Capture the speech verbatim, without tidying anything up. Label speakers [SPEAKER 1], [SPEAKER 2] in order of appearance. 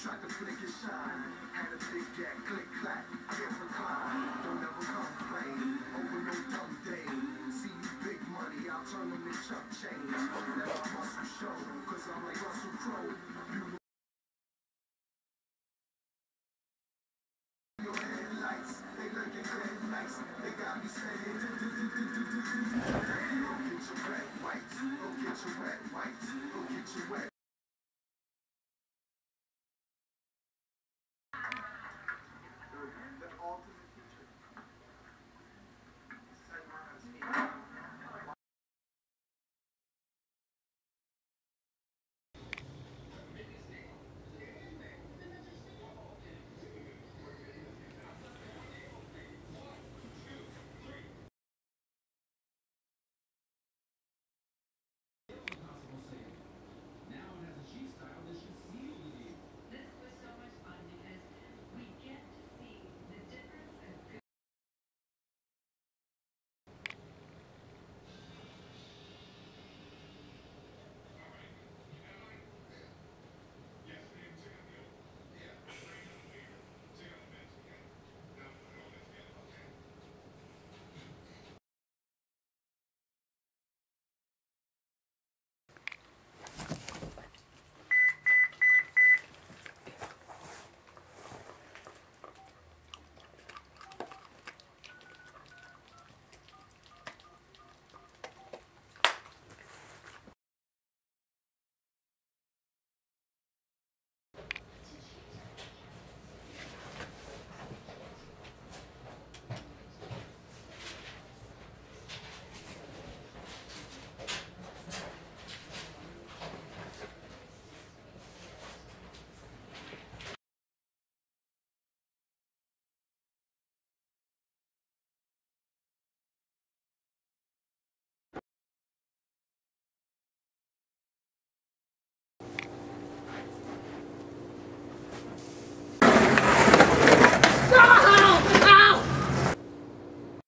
[SPEAKER 1] Tried to flick and shine. Had a big gap, click clack. Can't recline. Don't ever complain. Over no dumb day. See you big money, I'll turn them to chump change. Let my muscle show, cause I'm like Russell Crowe. You your headlights, they looking dead nice. They got me saying, go get your wet wipes, go get your wet wipes, go get your wet